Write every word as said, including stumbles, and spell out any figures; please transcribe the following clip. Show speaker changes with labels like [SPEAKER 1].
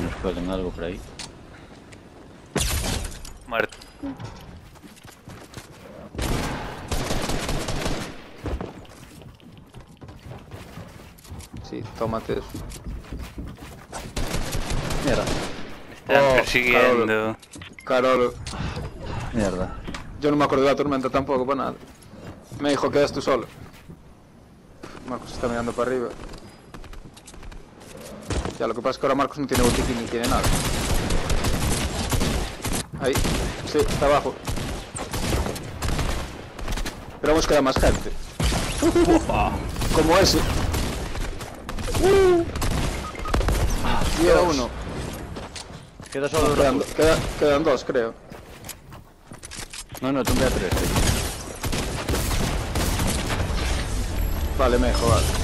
[SPEAKER 1] nos pueden algo por ahí.
[SPEAKER 2] Muerto.
[SPEAKER 3] Sí, tómate eso.
[SPEAKER 1] Mierda,
[SPEAKER 2] Me están
[SPEAKER 3] Oh,
[SPEAKER 2] persiguiendo.
[SPEAKER 3] Carol,
[SPEAKER 1] mierda.
[SPEAKER 3] yo no me acuerdo de la tormenta tampoco para nada. Me dijo, quedas tú solo. Marcos está mirando para arriba. Ya, lo que pasa es que ahora Marcos no tiene botiquín ni tiene nada. Ahí, sí, está abajo. Pero vamos, queda más gente. Como ese. Queda uno.
[SPEAKER 1] Queda solo
[SPEAKER 3] Quedan,
[SPEAKER 1] dos.
[SPEAKER 3] queda- quedan dos, creo.
[SPEAKER 1] No, no, tumbé a tres.
[SPEAKER 3] Vale, me dejo, vale.